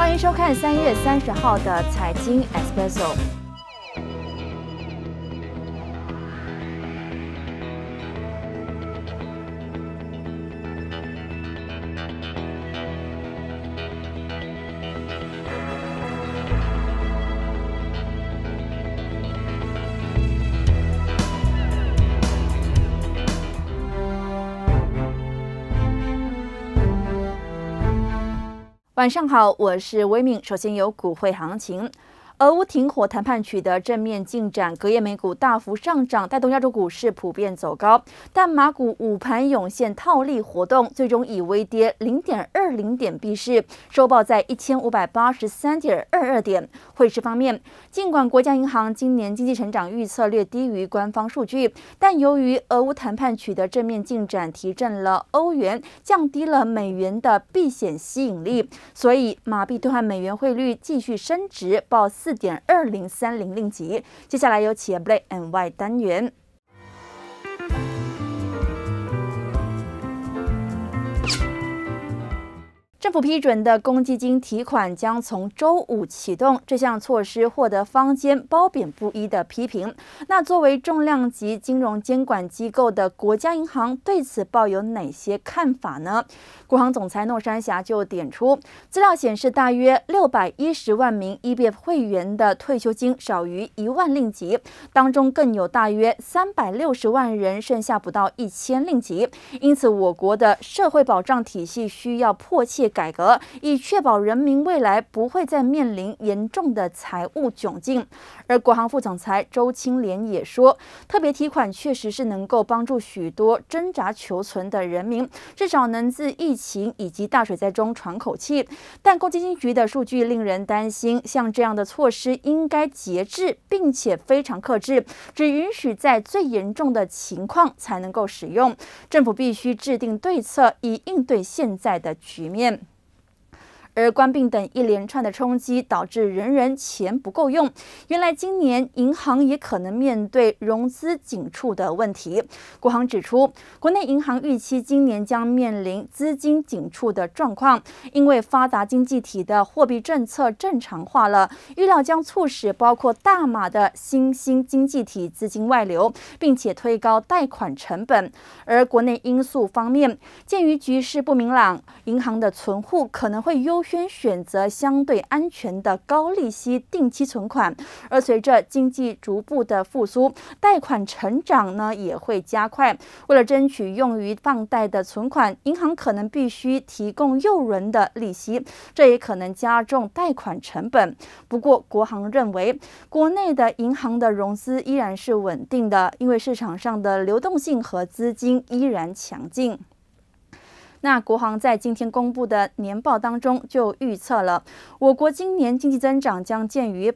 欢迎收看3月30号的财经 Espresso。晚上好，我是威敏。首先有股汇行情。俄乌停火谈判取得正面进展，隔夜美股大幅上涨，带动亚洲股市普遍走高。但马股午盘涌现套利活动，最终以微跌0.20点闭市，收报在1583.22点。汇市方面，尽管国家银行今年经济成长预测略低于官方数据，但由于俄乌谈判取得正面进展，提振了欧元，降低了美元的避险吸引力，所以马币兑换美元汇率继续升值，报4.2030令吉。接下来有企业 Black and White 单元。政府批准的公积金提款将从周五启动，这项措施获得坊间褒贬不一的批评。那作为重量级金融监管机构的国家银行对此抱有哪些看法呢？国行总裁诺山霞就点出，资料显示大约610万名 EBF 会员的退休金少于1万令吉，当中更有大约360万人剩下不到1000令吉，因此我国的社会保障体系需要迫切改革，以确保人民未来不会再面临严重的财务窘境。而国行副总裁周清廉也说，特别提款确实是能够帮助许多挣扎求存的人民，至少能自疫情以及大水灾中喘口气。但公积金局的数据令人担心，像这样的措施应该节制，并且非常克制，只允许在最严重的情况才能够使用。政府必须制定对策，以应对现在的局面。而官病等一连串的冲击，导致人人钱不够用。原来今年银行也可能面对融资紧促的问题。国行指出，国内银行预期今年将面临资金紧促的状况，因为发达经济体的货币政策正常化了，预料将促使包括大马的新兴经济体资金外流，并且推高贷款成本。而国内因素方面，鉴于局势不明朗，银行的存户可能会优先选择相对安全的高利息定期存款，而随着经济逐步的复苏，贷款成长呢也会加快。为了争取用于放贷的存款，银行可能必须提供诱人的利息，这也可能加重贷款成本。不过，国行认为，国内的银行的融资依然是稳定的，因为市场上的流动性和资金依然强劲。那国行在今天公布的年报当中就预测了，我国今年经济增长将见于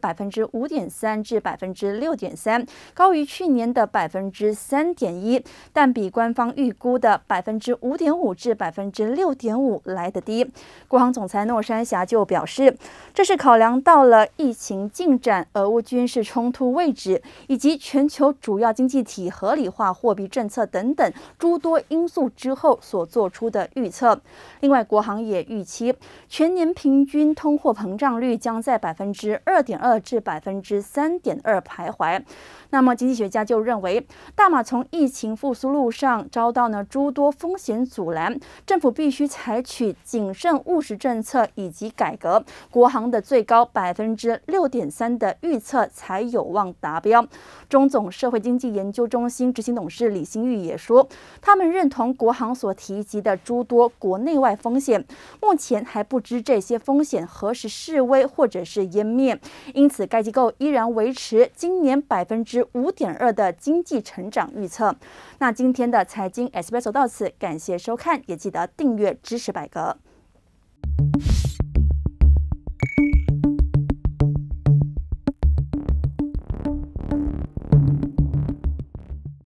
5.3%至6.3%，高于去年的3.1%，但比官方预估的5.5%至6.5%来得低。国行总裁诺山霞就表示，这是考量到了疫情进展、俄乌军事冲突位置，以及全球主要经济体合理化货币政策等等诸多因素之后所做出的预测。另外，国行也预期全年平均通货膨胀率将在2.2%至3.2%徘徊。那么，经济学家就认为，大马从疫情复苏路上遭到诸多风险阻拦，政府必须采取谨慎务实政策以及改革。国行的最高6.3%的预测才有望达标。中总社会经济研究中心执行董事李新玉也说，他们认同国行所提及的诸多国内外风险，目前还不知这些风险何时式微或者是湮灭，因此该机构依然维持今年5.2%的经济成长预测。那今天的财经 Espresso 到此，感谢收看，也记得订阅支持百格。